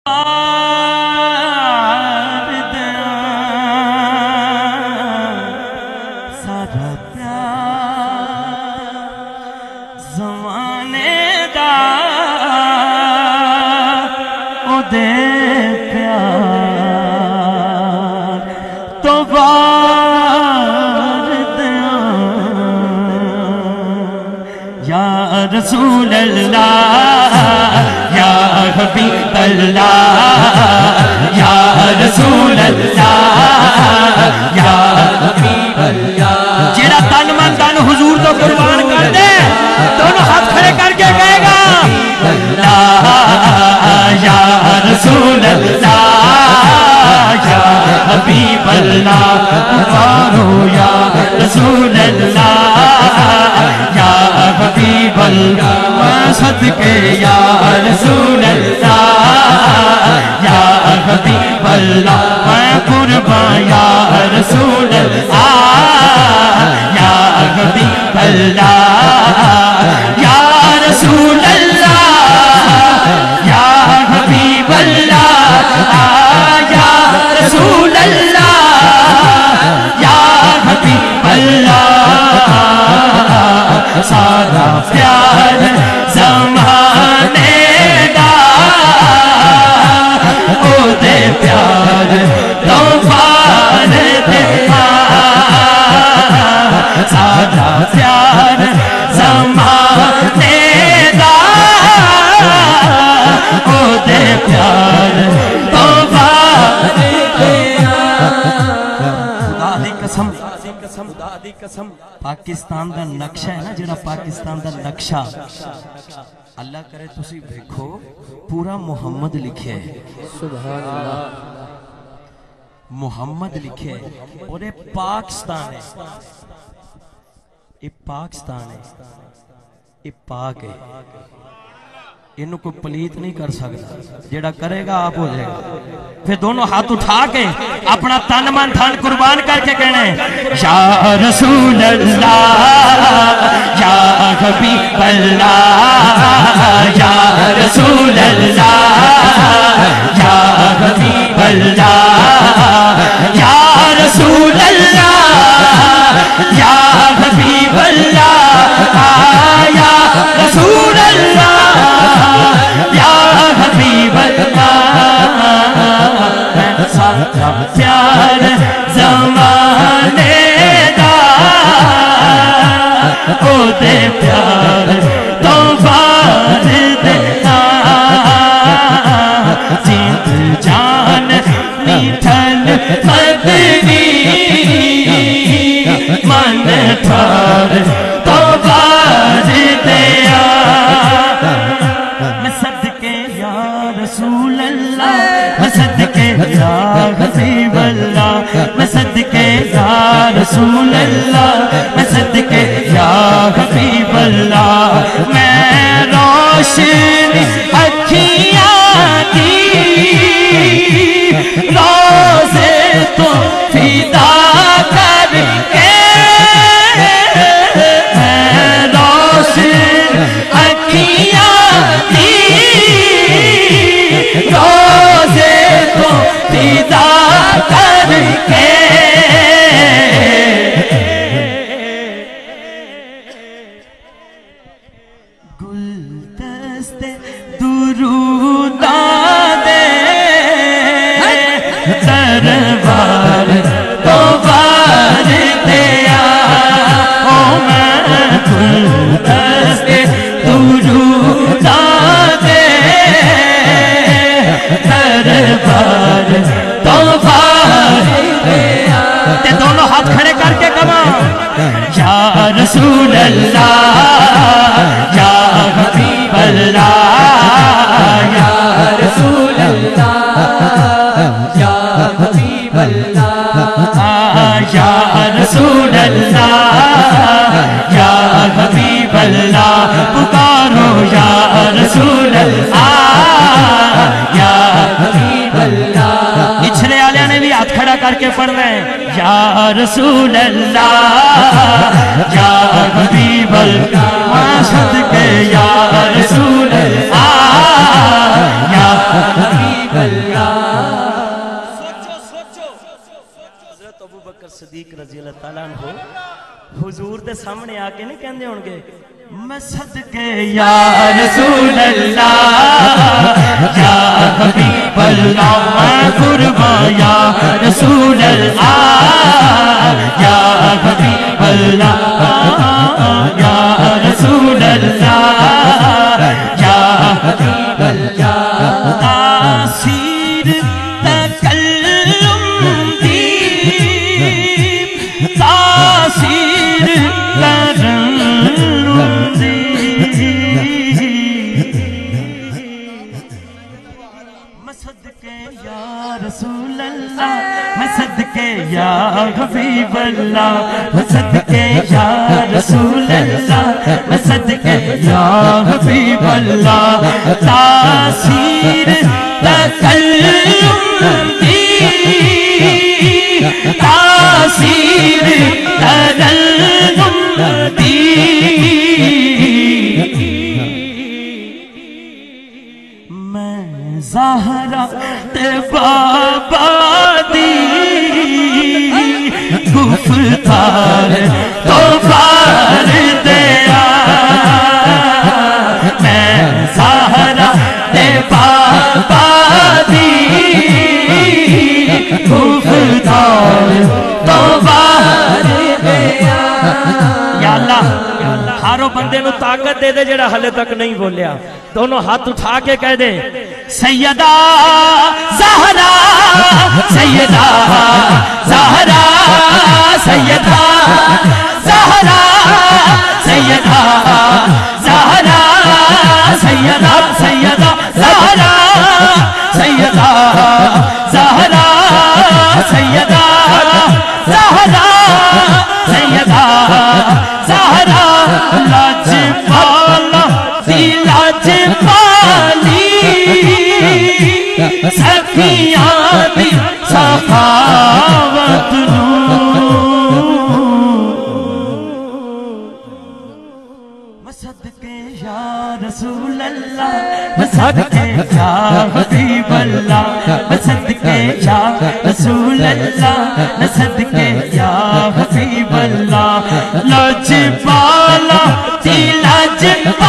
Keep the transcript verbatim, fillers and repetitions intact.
رسول اللہ یا حبیب اللہ یا رسول اللہ یا حبیب اللہ جیڑا تن من تن حضور تو قربان کر دے دونوں ہاتھ کھڑے کر کے کہے گا اللہ یا رسول اللہ یا حبیب اللہ پکارو یا رسول اللہ یا حبیب اللہ میں صدقے یا رسول اللہ یا حبیب اللہ میں قربان یا رسول اللہ یا حبیب اللہ یا رسول اللہ یا حبیب اللہ یا رسول اللہ یا حبیب اللہ سارا پیار زمانے دا او دے پیار طوفان دے سارا پیار زمانے دا او دے پیار طوفان دے خدا دی قسم خدا دی قسم پاکستان دا نقشہ ہے نا جڑا پاکستان دا نقشہ اللہ کرے تسی دیکھو پورا محمد لکھے سبحان اللہ محمد لکھے اور یہ پاکستان ہے یہ پاکستان ہے یہ پاک ہے انہوں کو پلیت نہیں کر سکتا جیڑا کرے گا آپ ہو جائے گا پھر دونوں ہاتھ اٹھا کے اپنا تن من دھن قربان کر کے کہنے یا رسول اللہ یا حبیب اللہ یا رسول اللہ یا حبیب اللہ یا رسول اللہ یا حبیب اللہ یا رسول اللہ یا حبیب اللہ سارا پیار زمانے دا او دے پیار طوفان دے جیت جان میٹھل مدنی من ٹھار طوفان دے رسول اللہ میں صدقے یا حبیب اللہ میں صدقے یا رسول اللہ میں صدقے یا حبیب اللہ میں روشنی اکھیاں کی روزے تو فدا کر کے میں روشنی اکھیاں کی روزے کو فدا کر کے گلدست دروداں دے دربار تو بار دیا او میں گلدست دروداں دے دربار تو بار دیا تے دونوں ہاتھ کھڑے کر کے کما یا رسول اللہ یا حبیب اللہ یا رسول اللہ یا حبیب اللہ یا رسول اللہ یا حبیب اللہ پکارو یا رسول اللہ یا حبیب اللہ پچھلے والے نے بھی ہاتھ کھڑا کر کے پڑھنا ہے یا رسول اللہ یا حبیب اللہ صدقے یا رسول اللہ یا حبیب اللہ. سوچو سوچو حضرت ابو بکر صدیق رضی اللہ تعالیٰ عنہ حضور دے سامنے آ کے نہیں کہندے ہون گے میں صدقے یا رسول اللہ یا حبیب اللہ میں قرباں یا رسول اللہ یا حبیب اللہ یا رسول اللہ یا حبیب اللہ. تاثیر تکلم دی تاثیر ترنم دی میں صدقے یا رسول اللہ میں صدقے یا حبیب اللہ میں صدقے یا رسول اللہ میں صدقے یا حبیب اللہ. تاثیر تکلم دی تاثیر تکلم دی میں زہرا تے بابا دی گفتار تو بار دیا میں زہرا تے بابا دی گفتار تو بار دیا. یا اللہ ہارو بندے نو طاقت دے دے جڑا حلے تک نہیں بولیا. دونوں ہاتھ اٹھا کے کہہ دے سیدہ زہرا سیدہ زہرا سیدہ زہرا سیدہ زہرا سیدہ سیدہ زہرا سیدہ زہرا سیدہ زہرا سیدہ زہرا لاج پالا دی لاج پالی سکیاں دی سخاوت نو میں صدقے یا رسول اللہ میں صدقے یا حبیب اللہ میں صدقے یا رسول اللہ میں صدقے یا حبیب اللہ. لاج پالا دی لاج